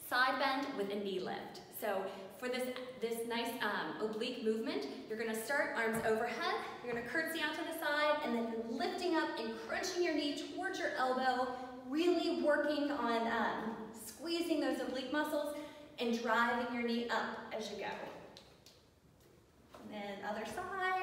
side bend with a knee lift. So for this nice oblique movement, you're gonna start arms overhead, you're gonna curtsy out to the side, and then lifting up and crunching your knee towards your elbow, really working on squeezing those oblique muscles and driving your knee up as you go. And then other side.